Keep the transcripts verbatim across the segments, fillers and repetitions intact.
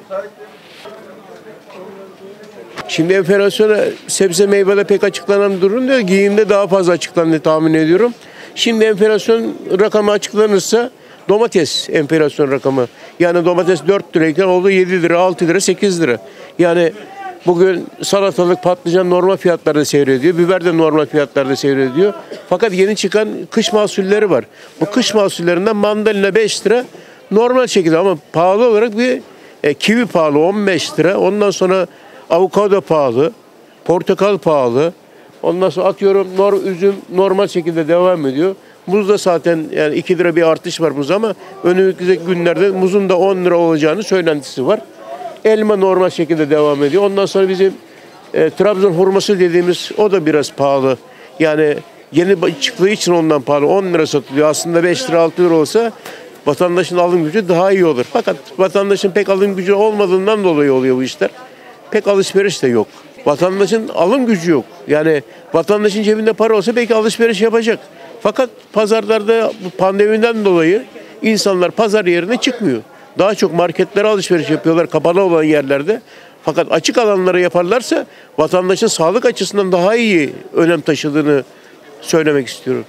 Şimdi enflasyona sebze meyvede pek açıklanan durum değil, giyimde daha fazla açıklandı tahmin ediyorum. Şimdi enflasyon rakamı açıklanırsa domates enflasyon rakamı. Yani domates dört lirayken oldu yedi lira, altı lira, sekiz lira. Yani bugün salatalık, patlıcan normal fiyatlarda seyrediyor. Biber de normal fiyatlarda seyrediyor. Fakat yeni çıkan kış mahsulleri var. Bu kış mahsullerinden mandalina beş lira normal şekilde ama pahalı olarak bir e, kivi pahalı on beş lira. Ondan sonra avokado pahalı, portakal pahalı. Ondan sonra atıyorum nor, üzüm normal şekilde devam ediyor. Muz da zaten yani iki lira bir artış var muz ama önümüzdeki günlerde muzun da on lira olacağını söylentisi var. Elma normal şekilde devam ediyor. Ondan sonra bizim e, Trabzon hurması dediğimiz o da biraz pahalı. Yani yeni çıktığı için ondan pahalı. on lira satılıyor. Aslında beş lira altı lira olsa vatandaşın alım gücü daha iyi olur. Fakat vatandaşın pek alım gücü olmadığından dolayı oluyor bu işler. Pek alışveriş de yok. Vatandaşın alım gücü yok. Yani vatandaşın cebinde para olsa belki alışveriş yapacak. Fakat pazarlarda bu pandemiden dolayı insanlar pazar yerine çıkmıyor. Daha çok marketlere alışveriş yapıyorlar kapalı olan yerlerde. Fakat açık alanlara yaparlarsa vatandaşın sağlık açısından daha iyi önem taşıdığını söylemek istiyorum.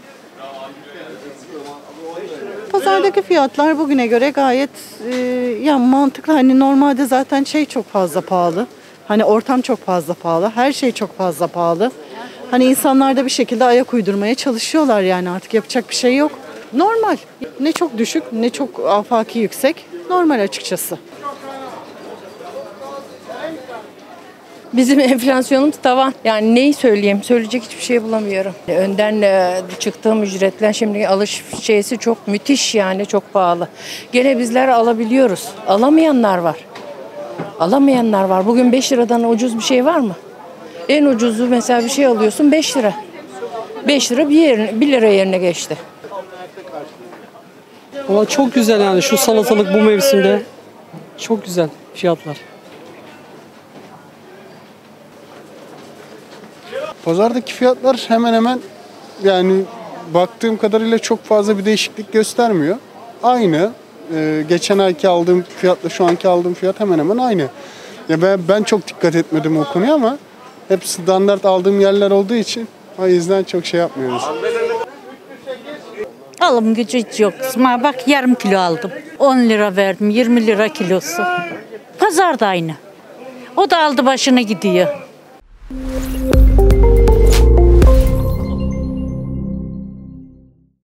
Pazardaki fiyatlar bugüne göre gayet e, ya mantıklı. Hani normalde zaten şey çok fazla pahalı. Hani ortam çok fazla pahalı. Her şey çok fazla pahalı. Hani insanlar da bir şekilde ayak uydurmaya çalışıyorlar yani artık yapacak bir şey yok. Normal. Ne çok düşük ne çok afaki yüksek. Normal açıkçası. Bizim enflasyonumuz tavan. Yani neyi söyleyeyim? Söyleyecek hiçbir şey bulamıyorum. Önden e, çıktığım ücretle şimdi alış şeysi çok müthiş yani çok pahalı. Gene bizler alabiliyoruz. Alamayanlar var. Alamayanlar var. Bugün beş liradan ucuz bir şey var mı? En ucuzu mesela bir şey alıyorsun beş lira. beş lira bir, yerine, bir lira yerine geçti. Valla çok güzel yani şu salatalık bu mevsimde. Çok güzel fiyatlar. Pazardaki fiyatlar hemen hemen yani baktığım kadarıyla çok fazla bir değişiklik göstermiyor. Aynı. Ee, geçen ayki aldığım fiyatla şu anki aldığım fiyat hemen hemen aynı. Ya ben ben çok dikkat etmedim o konuya ama hep standart aldığım yerler olduğu için o yüzden çok şey yapmıyoruz. Alım gücü hiç yok. Ama bak yarım kilo aldım. on lira verdim, yirmi lira kilosu. Pazar da aynı. O da aldı başını gidiyor.